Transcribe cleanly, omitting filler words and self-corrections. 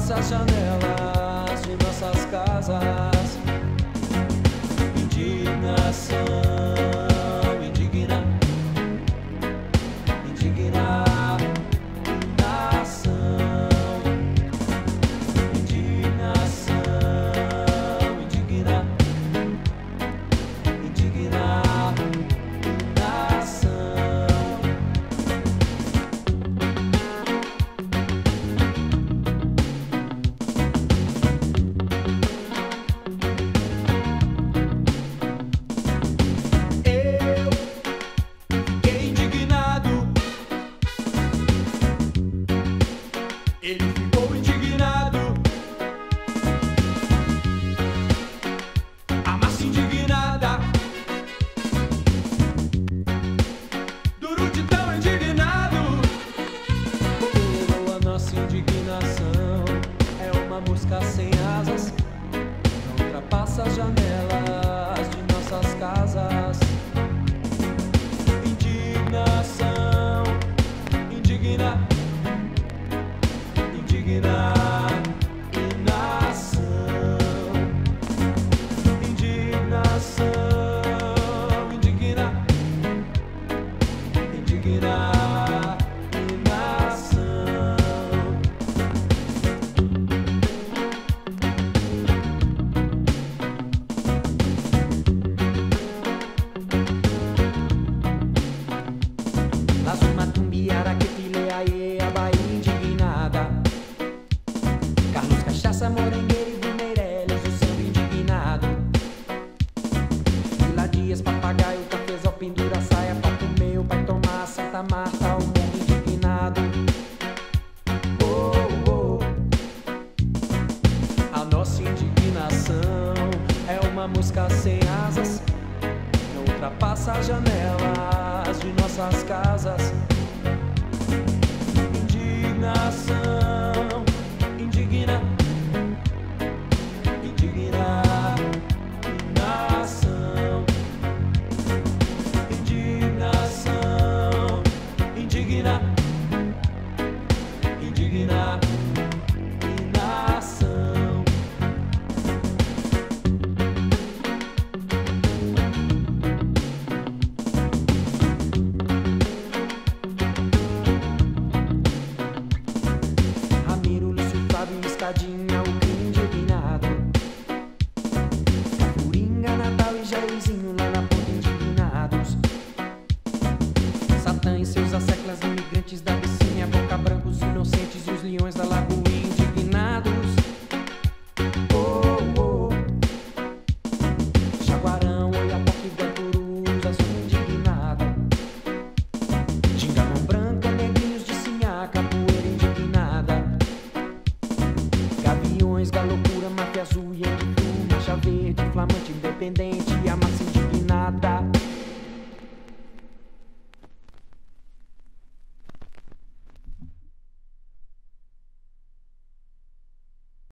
ultrapassa as janelas de nossas casas. Indignação, indigna, indignação, indignação, indigna, indignação. Ele ficou indignado, a massa indignada, duro de tão indignado. A nossa indignação é uma mosca sem asas, não ultrapassa as janelas de nossas casas. Indignação, indigna, indignação, indigna, indignação. Lazuma tumbiara que fileia e a Bahia indignada. Carlos Cachaça, Morengueira e Meirelles, o samba indignado. Vila Dias, Papagaio, Cafezal, pendura saia pra comer, o pai tomar Santa Marta, o mundo indignado. Oh, oh. A nossa indignação é uma mosca sem asas, não ultrapassa as janelas de nossas casas. Indignação, indigna, indignação, indignação, indigna, indignação. Escadinha, o indignado. Cafuringa, Natal e Jairzinho lá na ponta indignados. Satã e seus asseclas, imigrantes da Abissínia, Boca Brancos inocentes e os leões da Lagoa indignados. Oh, oh. Jaguarão, Oiapoque e Guarulhos, azul indignada. Xingamão branca, negrinhos de Sinhaca, poeira indignada. Gaviões, galopura, máfia azul, Yankee, mancha verde, flamante, independente, a massa